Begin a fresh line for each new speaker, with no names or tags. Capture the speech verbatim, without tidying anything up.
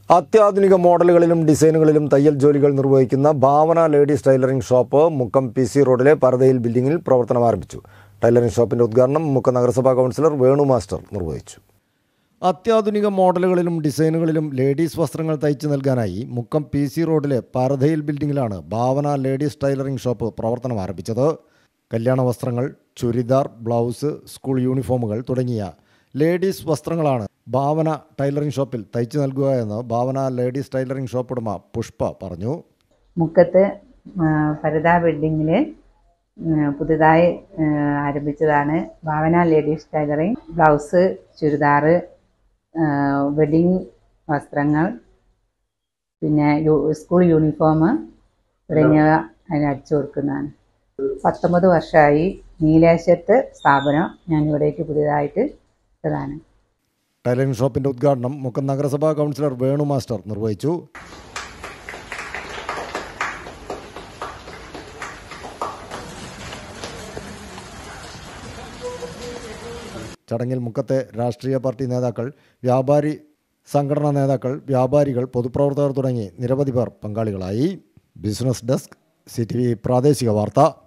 അത്യാധുനിക മോഡലുകളിലും ഡിസൈനുകളിലും തയ്യൽ ജോലികൾ നിർവഹിക്കുന്ന Bhavana ladies tailoring shop Mukkam P C റോഡിലെ പരതയിൽ ബിൽഡിംഗിൽ പ്രവർത്തനം ആരംഭിച്ചു. ടൈലറിംഗ് ഷോപ്പിന്റെ ഉദ്ഘാടനം മുക്കം നഗരസഭാ കൗൺസിലർ വേണു മാസ്റ്റർ നിർവഹിച്ചു. അത്യാധുനിക മോഡലുകളിലും ഡിസൈനുകളിലും ലേഡീസ് വസ്ത്രങ്ങൾ തയ്ച്ചു നൽകാനായി മുക്കം പി സി റോഡിലെ പരതയിൽ ബിൽഡിംഗിലാണ് ഭാവന ലേഡീസ് ടൈലറിംഗ് ഷോപ്പ് പ്രവർത്തനം ആരംഭിച്ചത്. കല്യാണ വസ്ത്രങ്ങൾ, ചുരിദാർ, ബ്ലൗസ്, സ്കൂൾ യൂണിഫോമുകൾ തുടങ്ങിയ ലേഡീസ് വസ്ത്രങ്ങളാണ് ഭാവന ടൈലറിംഗ് ഷോപ്പിൽ തയ്ച്ചു നൽകുക എന്ന് ഭാവന ലേഡീസ് ടൈലറിംഗ് ഷോപ്പ് ഉടമ പുഷ്പ പറഞ്ഞു.
മുക്കത്ത് പരദ ബിൽഡിങ്ങിൽ പുതുതായി ആരംഭിച്ചതാണ് Bhavana ladies tailoring. Blouse, churidar, wedding വസ്ത്രങ്ങൾ, പിന്നെ സ്കൂൾ യൂണിഫോം തുടങ്ങിയവ അതിന് അടിച്ചു കൊടുക്കുന്നതാണ്. പത്തൊമ്പത് വർഷമായി നീലേശ്വരത്ത് സ്ഥാപനം ഞാൻ ഇവിടേക്ക് പുതിയതായിട്ട് ഇട്ടതാണ്.
ടൈലറിംഗ് ഷോപ്പിന്റെ ഉദ്ഘാടനം മുക്കം നഗരസഭാ കൗൺസിലർ വേണു മാസ്റ്റർ നിർവഹിച്ചു. ചടങ്ങിൽ മുക്കത്തെ രാഷ്ട്രീയ പാർട്ടി നേതാക്കൾ, വ്യാപാരി സംഘടനാ നേതാക്കൾ, വ്യാപാരികൾ, പൊതുപ്രവർത്തകർ തുടങ്ങി നിരവധി പേർ പങ്കാളികളായി. Business desk, C T V പ്രാദേശിക വാർത്ത.